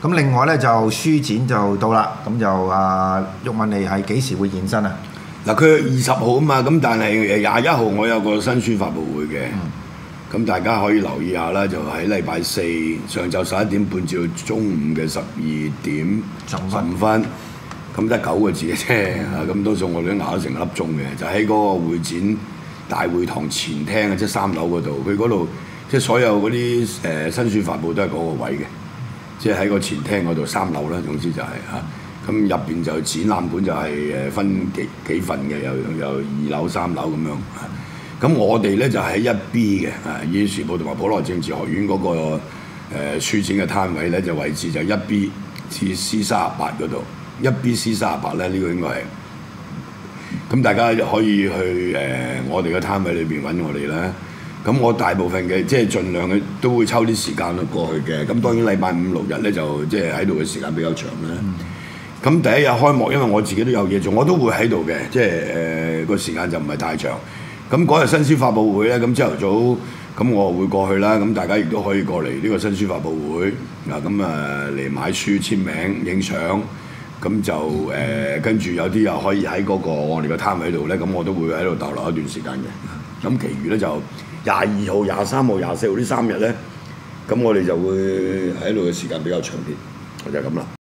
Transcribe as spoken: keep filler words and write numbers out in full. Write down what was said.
咁另外咧就書展就到啦，咁就啊毓民你係幾時會現身啊？ 嗱，佢二十號啊嘛，咁但係誒廿一號我有個新書發布會嘅，咁、嗯、大家可以留意下啦，就喺禮拜四上晝十一點半至到中午嘅十二點十五分，咁得九個字嘅啫，啊咁多數我哋都咬咗成粒鐘嘅，就喺嗰個會展大會堂前廳嘅，即係三樓嗰度，佢嗰度即係所有嗰啲誒新書發布都係嗰個位嘅。即係喺個前廳嗰度三樓啦，總之就係、是、嚇，咁入邊就展覽館就係誒分幾幾份嘅，有有二樓、三樓咁樣。咁我哋咧就喺一 B 嘅，啊《議事報》同埋普羅政治學院嗰、那個誒、呃、書展嘅攤位咧，就位置就一 B 至 C 三十八嗰度，一 B C 三十八咧，呢、這個應該係。咁大家可以去誒、呃、我哋嘅攤位裏邊揾我哋啦。咁我大部分嘅即係盡量嘅都會抽啲時間去過去嘅。咁當然禮拜五六日咧就即係喺度嘅時間比較長啦。咁、嗯、第一日開幕，因為我自己都有嘢做，我都會喺度嘅。即係誒個時間就唔係太長。咁嗰日新書發佈會咧，咁朝頭早咁我會過去啦。咁大家亦都可以過嚟呢個新書發佈會嗱，咁啊嚟買書簽名、影相。咁就誒跟住有啲又可以喺嗰個我哋個攤位度咧，咁我都會喺度逗留一段時間嘅。咁其餘咧就廿二號、廿三號、廿四號呢三日咧，咁我哋就會喺度嘅時間比較長啲，就係咁啦。